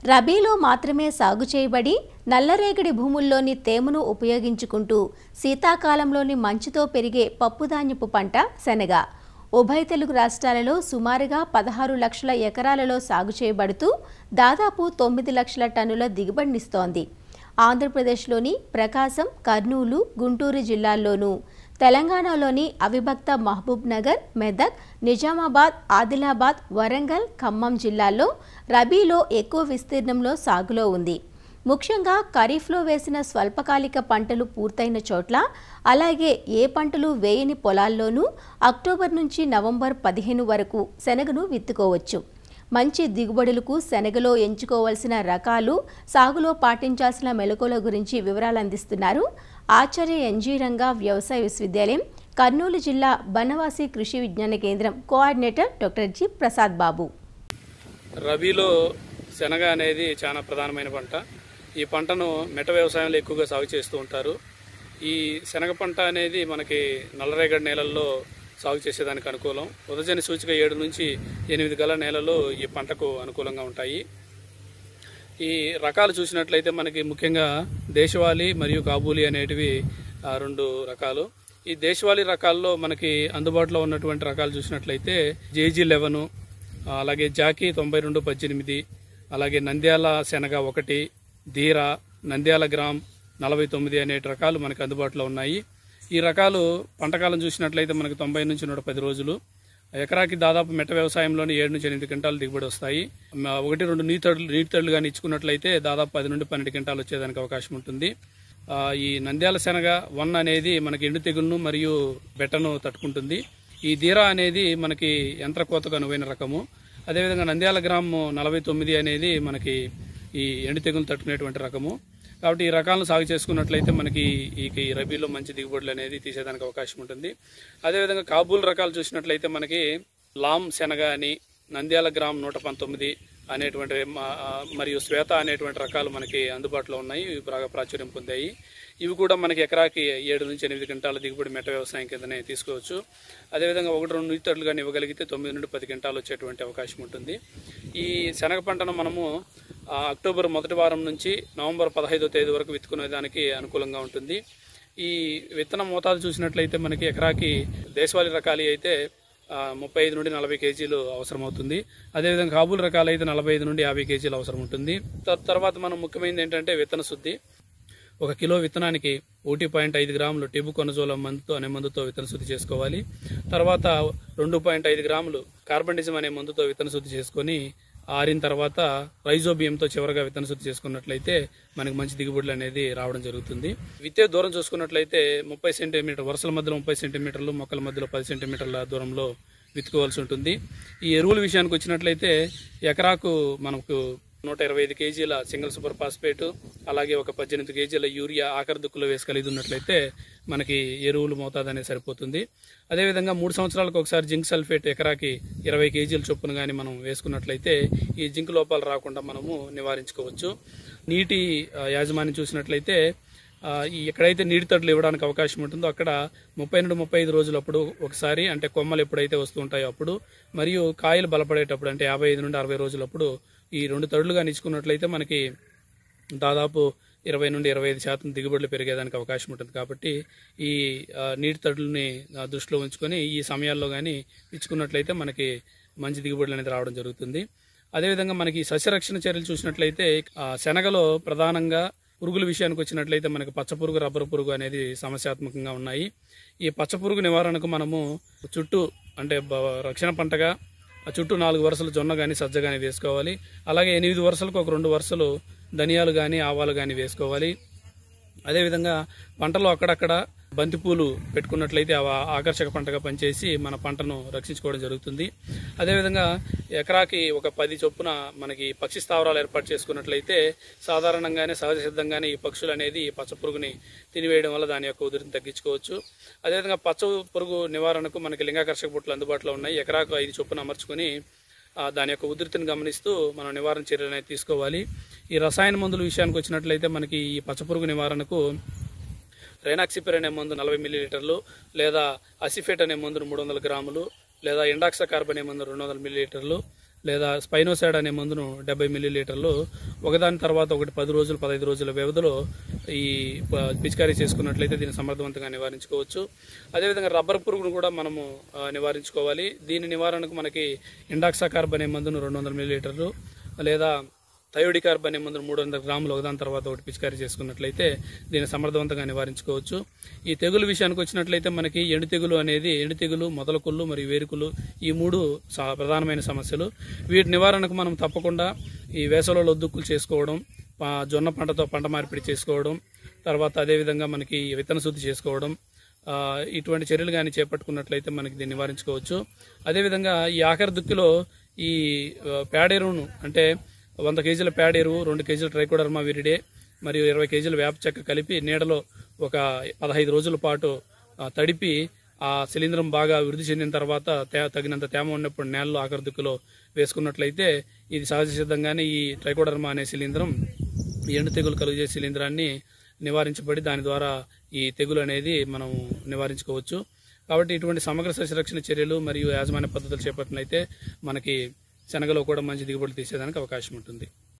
రబీలో మాత్రమే సాగు చేయబడి నల్లరేగడి భూముల్లోని తేమను ఉపయోగించుకుంటూ శీతాకాలంలోని మంచుతో పెరిగే పప్పుధాన్యపు పంట శనగ ఉభయ తెలుగు రాష్ట్రాలలో సుమారుగా 16 లక్షల ఎకరాలలో సాగు చేయబడుతూ దాదాపు 9 లక్షల టన్నుల దిగుబడినిస్తోంది. ఆంధ్రప్రదేశ్లోని ప్రకాశం, కర్నూలు, గుంటూరు జిల్లాల్లోనూ, తెలంగాణలోని అవిభక్త మహబూబ్ నగర్, మెదక్, నిజామాబాద్, ఆదిలాబాద్, వరంగల్, ఖమ్మం జిల్లాల్లో రబీలో ఎక్కువ విస్తీర్ణంలో సాగులో ఉంది. ముఖ్యంగా ఖరీఫ్లో వేసిన స్వల్పకాలిక పంటలు పూర్తయిన చోట్ల, అలాగే ఏ పంటలు వేయని పొలాల్లోనూ అక్టోబర్ నుంచి నవంబర్ 15 వరకు శనగను విత్తుకోవచ్చు. మంచి దిగుబడులకు శనగలో ఎంచుకోవాల్సిన రకాలు, సాగులో పాటించాల్సిన మెలకువల గురించి వివరాలు అందిస్తున్నారు ఆచార్య ఎన్జీ రంగా వ్యవసాయ విశ్వవిద్యాలయం, కర్నూలు జిల్లా Banavasi Krishi Vignana Kendram coordinator doctor G Prasad Babu. రబీలో శనగ అనేది చాలా ప్రధానమైన పంట. ఈ పంటను మెట్ట వ్యవసాయంలో ఎక్కువగా సాగు చేస్తూ ఉంటారు. ఈ శనగ పంట అనేది మనకి నల్లరేగడి నేలల్లో సాగు చేసేదానికి అనుకూలం. ఉదజని సూచిక 7 నుంచి 8 గల నేలలు ఈ పంటకు అనుకూలంగా ఉంటాయి. ఈ రకాలు చూసినట్లయితే మనకి ముఖ్యంగా దేశవాళీ మరియు కాబూలీ అనేటివి 2 రకాలు. ఈ దేశవాళీ రకాల్లో మనకి అందుబాటులో ఉన్నటువంటి రకాలు చూసినట్లయితే JG11, అలాగే జాకీ 9218, అలాగే నంద్యాల శనగ 1, ధీర, నంద్యాల గ్రామ్ 49 అనే రకాలు మనకు అందుబాటులో ఉన్నాయి. ఈ రకాలు పంటకాలం చూసినట్లయితే మనకు 90 నుంచి 110 రోజులు. ఎకరాకి దాదాపు మెట్ట వ్యవసాయంలోని 7 నుంచి 8 క్వింటాలు దిగుబడి వస్తాయి. 1-2 నీటి తడులు కానీ ఇచ్చుకున్నట్లయితే దాదాపు 10 నుండి 12 క్వింటాలు వచ్చేదానికి అవకాశం ఉంటుంది. ఈ నంద్యాల శనగ 1 అనేది మనకి ఎండు తెగులను మరియు బెట్టను తట్టుకుంటుంది. ఈ ధీర అనేది మనకి యంత్ర కోతకు అనువైన రకము. అదేవిధంగా నంద్యాల గ్రామ్ 49 అనేది మనకి ఈ ఎండు తెగులు తట్టుకునేటువంటి రకము. కాబట్టి ఈ రకాలను సాగు చేసుకున్నట్లయితే మనకి ఈ రబీలో మంచి దిగుబడులు అనేది తీసేదానికి అవకాశం ఉంటుంది. అదేవిధంగా కాబూల్ రకాలు చూసినట్లయితే మనకి లామ్ శనగ అని, నంద్యాల గ్రామ్ 119 అనేటువంటి మరియు శ్వేత అనేటువంటి రకాలు మనకి అందుబాటులో ఉన్నాయి. ఇవి బాగా ప్రాచుర్యం పొందాయి. ఇవి కూడా మనకి ఎకరాకి 7 నుంచి 8 క్వింటాల దిగుబడి మెట్ట వ్యవసాయం కిందనే తీసుకోవచ్చు. అదేవిధంగా 1-2 నీటి తడులు కానీ ఇవ్వగలిగితే 9 నుండి 10 క్వింటాలు వచ్చేటువంటి అవకాశం ఉంటుంది. ఈ శనగ పంటను మనము అక్టోబర్ మొదటి వారం నుంచి నవంబర్ 15వ తేదీ వరకు విత్తుకునే దానికి అనుకూలంగా ఉంటుంది. ఈ విత్తన మోతాదు చూసినట్లయితే మనకి ఎకరాకి దేశవాళీ రకాలు అయితే 35 నుండి 40 కేజీలు అవసరమవుతుంది. అదేవిధంగా కాబూల్ రకాలు అయితే 45 నుండి 50 కేజీలు అవసరం ఉంటుంది. తర్వాత మనం ముఖ్యమైనది ఏంటంటే విత్తన శుద్ధి. 1 కిలో విత్తనానికి 1.5 గ్రాములు టెబుకొనజోల్ అనే మందుతో విత్తన శుద్ధి చేసుకోవాలి. తర్వాత 2.5 గ్రాములు కార్బండిజం అనే మందుతో విత్తన శుద్ధి చేసుకొని ఆరిన తర్వాత రైజోబియంతో చివరిగా విత్తన శుద్ధి చేసుకున్నట్లయితే మనకి మంచి దిగుబడులు అనేది రావడం జరుగుతుంది. విత్తే దూరం చూసుకున్నట్లయితే 30 సెంటీమీటర్, వరుసల మధ్యలో 30 సెంటీమీటర్లు, మొక్కల మధ్యలో 10 సెంటీమీటర్ల దూరంలో విత్తుకోవాల్సి ఉంటుంది. ఈ ఎరువుల విషయానికి వచ్చినట్లయితే ఎకరాకు మనకు 125 కేజీల సింగిల్ సూపర్ ఫాస్ఫేట్, అలాగే ఒక 18 కేజీల యూరియా ఆఖరి దుక్కులో వేసి కలిగి ఉన్నట్లయితే మనకి ఎరువులు మోతాదు అనేది సరిపోతుంది. అదేవిధంగా 3 సంవత్సరాలకు ఒకసారి జింక్ సల్ఫేట్ ఎకరాకి 20 కేజీల చొప్పున కానీ మనం వేసుకున్నట్లయితే ఈ జింక్ లోపాలు రాకుండా మనము నివారించుకోవచ్చు. నీటి యాజమాన్యం చూసినట్లయితే ఎక్కడైతే నీటి తడులు ఇవ్వడానికి అవకాశం ఉంటుందో అక్కడ 30 నుండి 35 రోజులప్పుడు ఒకసారి, అంటే కొమ్మలు ఎప్పుడైతే వస్తూ ఉంటాయో అప్పుడు, మరియు కాయలు బలపడేటప్పుడు అంటే 55 నుండి 60 రోజులప్పుడు ఈ 2 తడులుగా ఇచ్చుకున్నట్లయితే మనకి దాదాపు 20 నుండి 25% దిగుబడులు పెరిగేదానికి అవకాశం ఉంటుంది. కాబట్టి ఈ నీటి తడులని దృష్టిలో ఉంచుకొని ఈ సమయాల్లో కానీ ఇచ్చుకున్నట్లయితే మనకి మంచి దిగుబడులు అనేది రావడం జరుగుతుంది. అదేవిధంగా మనకి సస్యరక్షణ చర్యలు చూసినట్లయితే శనగలో ప్రధానంగా పురుగుల విషయానికి వచ్చినట్లయితే మనకి పచ్చపురుగు, రబ్బరు పురుగు అనేది సమస్యాత్మకంగా ఉన్నాయి. ఈ పచ్చపురుగు నివారణకు మనము చుట్టూ అంటే రక్షణ పంటగా చుట్టూ 4 వరుసలు జొన్న కానీ సజ్జ కానీ వేసుకోవాలి. అలాగే 8 వరుసలకు ఒక 2 వరుసలు ధనియాలు కానీ ఆవాలు కానీ వేసుకోవాలి. అదేవిధంగా పంటలో అక్కడక్కడ బంతిపూలు పెట్టుకున్నట్లయితే ఆకర్షక పంటగా పనిచేసి మన పంటను రక్షించుకోవడం జరుగుతుంది. అదేవిధంగా ఎకరాకి ఒక 10 చొప్పున మనకి పక్షి స్థావరాలు ఏర్పాటు చేసుకున్నట్లయితే సాధారణంగానే సహజ సిద్ధంగానే ఈ పక్షులు అనేది పచ్చ పురుగుని తినివేయడం వల్ల దాని యొక్క ఉధృతిని తగ్గించుకోవచ్చు. అదేవిధంగా పచ్చ పురుగు నివారణకు మనకి లింగాకర్షక బుట్టలు అందుబాటులో ఉన్నాయి. ఎకరాకు 5 చొప్పున అమర్చుకొని దాని యొక్క ఉధృతిని గమనిస్తూ మనం నివారణ చర్యలు అనేది తీసుకోవాలి. ఈ రసాయన మందుల విషయానికి వచ్చినట్లయితే మనకి ఈ పచ్చపురుగు నివారణకు రైనాక్సిపిర్ అనే మందు 40 మిల్లీలీటర్లు, లేదా అసిఫేట్ అనే మందు 300 గ్రాములు, లేదా ఇండాక్సాకార్బ్ అనే మందు 200 మిల్లీలీటర్లు, లేదా స్పైనోసాడ్ అనే మందును 70 మిల్లీలీటర్లు ఒకదాని తర్వాత ఒకటి 10 రోజులు 15 రోజుల వ్యవధిలో ఈ పిచికారీ చేసుకున్నట్లయితే దీన్ని సమర్థవంతంగా నివారించుకోవచ్చు. అదేవిధంగా రబ్బర్ పురుగును కూడా మనము నివారించుకోవాలి. దీని నివారణకు మనకి ఇండాక్సాకార్బ్ అనే మందును 200 మిల్లీలీటర్లు లేదా థయోడికార్బ్ అనే మందును 300 గ్రాములు ఒకదాని తర్వాత ఒకటి పిచికారీ చేసుకున్నట్లయితే దీన్ని సమర్థవంతంగా నివారించుకోవచ్చు. ఈ తెగులు విషయానికి వచ్చినట్లయితే మనకి ఎండు తెగులు, మొదలకుళ్ళు మరియు వేరుకులు ఈ 3 ప్రధానమైన సమస్యలు. వీటి నివారణకు మనం తప్పకుండా ఈ వేసవిలో దుక్కులు చేసుకోవడం, జొన్న పంటతో పంట మార్పిడి చేసుకోవడం, తర్వాత అదేవిధంగా మనకి విత్తన శుద్ధి చేసుకోవడం, ఇటువంటి చర్యలు కానీ చేపట్టుకున్నట్లయితే మనకి దీన్ని నివారించుకోవచ్చు. అదేవిధంగా ఈ ఆఖరి దుక్కిలో ఈ పేడ ఎరువును అంటే 100 కేజీల పేడ ఎరువు, 2 కేజీల ట్రైకోడర్మా విరిడే మరియు 20 కేజీల వేప చెక్క కలిపి నీడలో ఒక 15 రోజుల పాటు తడిపి ఆ శిలీంధ్రం బాగా వృద్ధి చెందిన తర్వాత తగినంత తేమ ఉన్నప్పుడు నేలలో ఆఖరి దుక్కులో వేసుకున్నట్లయితే ఇది సహజ సిద్ధంగానే ఈ ట్రైకోడర్మా అనే శిలీంధ్రం ఎండు తెగులు కలుగజే శిలీంధ్రాన్ని నివారించబడి దాని ద్వారా ఈ తెగులు అనేది మనం నివారించుకోవచ్చు. కాబట్టి ఇటువంటి సమగ్ర సస్యరక్షణ చర్యలు మరియు యాజమాన్య పద్ధతులు చేపట్టినైతే మనకి శనగలో కూడా మంచి దిగుబడులు తీసేదానికి అవకాశం ఉంటుంది.